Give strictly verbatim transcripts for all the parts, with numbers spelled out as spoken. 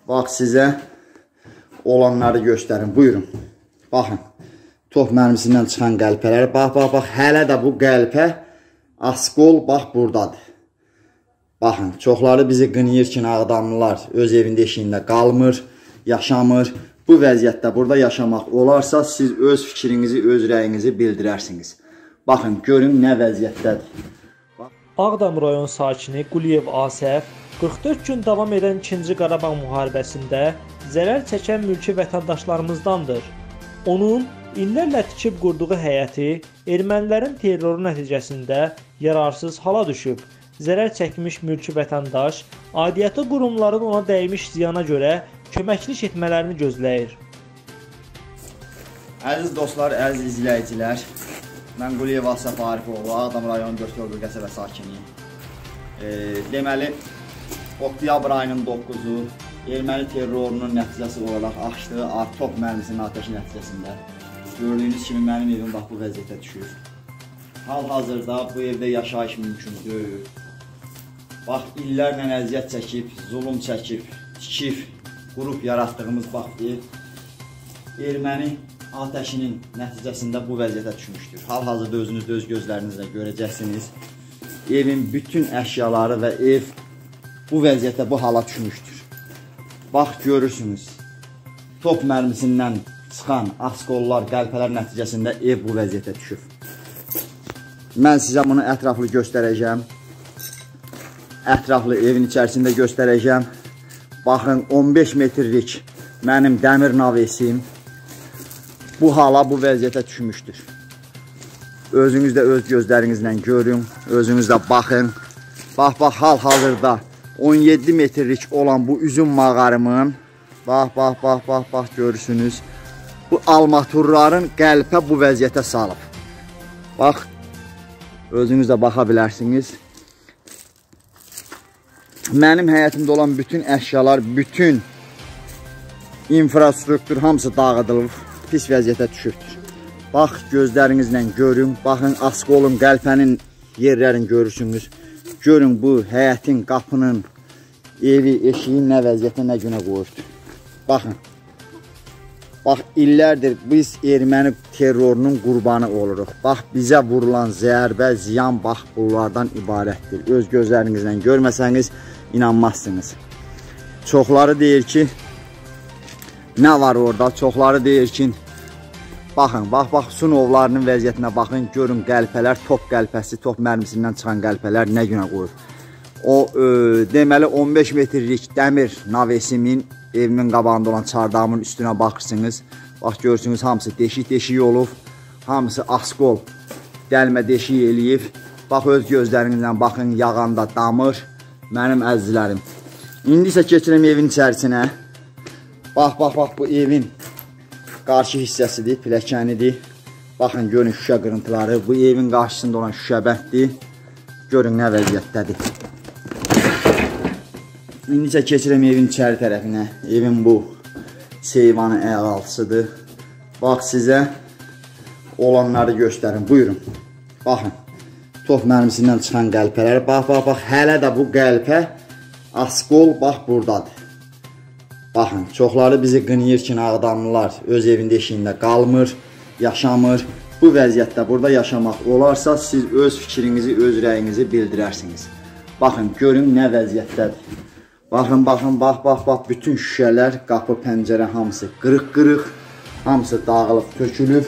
Bax, sizə olanları göstərin. Buyurun. Baxın. Top mərmisindən çıxan qəlpələr. Bax, bax, bax. Hələ də bu qəlpə askol bax buradadır. Baxın, çoxları bizi qınıyır ki, Ağdamlılar öz evində eşiyində qalmır, yaşamır. Bu vəziyyətdə burada yaşamaq olarsa, siz öz fikrinizi, öz rəyinizi bildirərsiniz. Baxın, görün nə vəziyyətdədir. Ağdam rayon sakini Quliyev Asəf qırx dörd gün davam edən ikinci Qarabağ müharibəsində zərər çəkən mülki vətəndaşlarımızdandır. Onun illərlə tikib qurduğu həyəti ermənilərin terroru nəticəsində yararsız hala düşüb. Zərər çəkmiş mülki vətəndaş aidiyyatı qurumların ona dəymiş ziyana görə köməklik etmələrini gözləyir. Əziz dostlar, əziz izləyicilər, mən Quliyev Asəf Arifoğlu, Ağdam rayonu dörd yol qəsəbə sakiniyim. E, deməli, oktyabr ayının doqquzu erməni terrorunun nəticəsi olaraq açdığı top mərmisinin atəşi nəticəsində gördüyünüz kimi mənim evim bax bu vəziyyətə düşür. Hal-hazırda bu evdə yaşayış mümkün deyil. Bax, illərlə əziyyət çəkib, zulum çəkib, tikib, qrup yaratdığımız bax ev erməni atəşinin nəticəsində bu vəziyyətə düşmüşdür. Hal-hazırda özünüz də öz gözlərinizlə görəcəksiniz. Evin bütün əşyaları və ev bu vəziyyətə, bu hala düşmüşdür. Bax, görürsünüz, top mərmisindən çıxan askollar, qəlpələr nəticəsində ev bu vəziyyətə düşüb. Mən sizə bunu ətraflı göstərəcəm. Ətraflı evin içərisində göstərəcəm. Baxın, on beş metrlik mənim dəmir navesim bu hala, bu vəziyyətə düşmüşdür. Özünüz də öz gözlərinizlə görün, özünüz də baxın. Bax, bax, hal-hazırda on yeddi metrlik olan bu üzüm mağarımın, bax, bax, bax, bax, bax, görürsünüz, bu almaturların qəlpə bu vəziyyətə salıb. Bax, özünüz də baxa bilərsiniz. Mənim həyətimdə olan bütün əşyalar, bütün infrastruktur hamısı dağıdılıb, pis vəziyyətə düşübdür. Bax, gözlərinizlə görün, baxın, askolun, qəlpənin yerlərini görürsünüz. Görün, bu həyətin, qapının, evi, eşiyin nə vəziyyətə, nə günə qoyubdur. Baxın, bax, illərdir biz erməni terrorunun qurbanı oluruq. Bax, bizə vurulan zərbə, ziyan, bax, bunlardan ibarətdir. Öz gözlərinizlə görməsəniz, inanmazsınız. Çoxları deyir ki, nə var orada? Çoxları deyir ki, baxın, bax, bax, sunovlarının vəziyyətinə baxın, görün, qəlpələr, top qəlpəsi, top mərmisindən çıxan qəlpələr nə günə qoyur. O, e, deməli, on beş metrlik dəmir navesimin, evimin qabağında olan çardağımın üstünə baxırsınız. Bax, görürsünüz, hamısı deşik-deşik olub, hamısı askol, dəlmə deşik eləyib. Bax, öz gözlərinizlə baxın, yağanda damır, mənim əzizlərim. İndi isə keçirəm evin içərisinə. Bax, bax, bax, bu evin qarşı hissəsidir, pilləkənidir. Baxın, görün şüşə qırıntıları. Bu evin qarşısında olan şüşə bənddir. Görün nə vəziyyətdədir. İndi isə keçirəm evin içəri tərəfinə. Evin bu seyvanı əlaltısıdır. Bax, sizə olanları göstərin. Buyurun. Baxın, top mərmisindən çıxan qəlpələr. Bax, bax, bax, hələ də bu qəlpə askol bax buradadır. Baxın, çoxları bizi qınıyır ki, Ağdamlılar öz evində eşiyində qalmır, yaşamır. Bu vəziyyətdə burada yaşamaq olarsa, siz öz fikrinizi, öz rəyinizi bildirərsiniz. Baxın, görün nə vəziyyətdədir. Baxın, baxın, bax, bax, bax, bütün şüşələr, qapı, pəncərə hamısı qırıq-qırıq, hamısı dağılıb, tökülüb.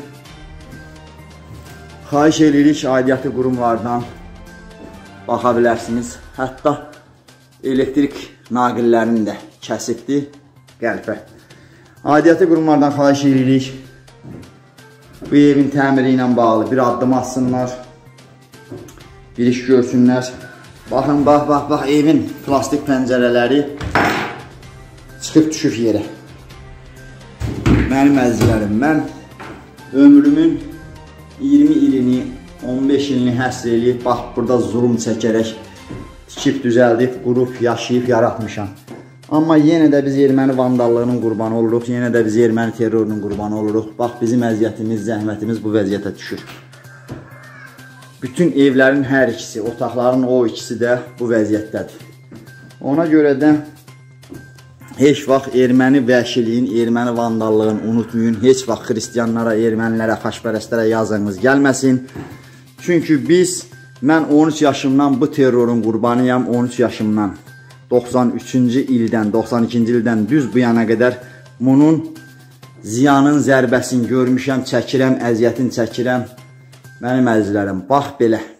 Xahiş edirik, aidiyyatı qurumlardan baxa bilərsiniz. Hətta elektrik naqillərini də kəsibdir qəlpə. Aidiyyatı qurumlardan xahiş edirik, bu evin təmiri ilə bağlı bir addım atsınlar, bir iş görsünlər. Baxın, bax, bax, bax, evin plastik pəncərələri çıxıb düşüb yerə. Mənim əzizlərim, mən ömrümün iyirmi ilini, on beş ilini həsr eləyib, bax, burada zulum çəkərək tikib, düzəldib, qurub, yaşayıb, yaratmışam. Amma yenə də biz erməni vandallığının qurbanı oluruq, yenə də biz erməni terrorunun qurbanı oluruq. Bax, bizim əziyyətimiz, zəhmətimiz bu vəziyyətə düşür. Bütün evlərin hər ikisi, otaqların o ikisi də bu vəziyyətdədir. Ona görə də heç vaxt erməni vəhşiliyin, erməni vandallığını unutmayın. Heç vaxt xristiyanlara, ermənilərə, xaçpərəstlərə yazığınız gəlməsin. Çünki biz, mən on üç yaşımdan bu terrorun qurbanıyam. on üç yaşımdan, doxsan üçüncü ildən, doxsan ikinci ildən düz bu yana qədər bunun ziyanın zərbəsini görmüşəm, çəkirəm, əziyyətini çəkirəm. Mənim əzizlərim, bax belə.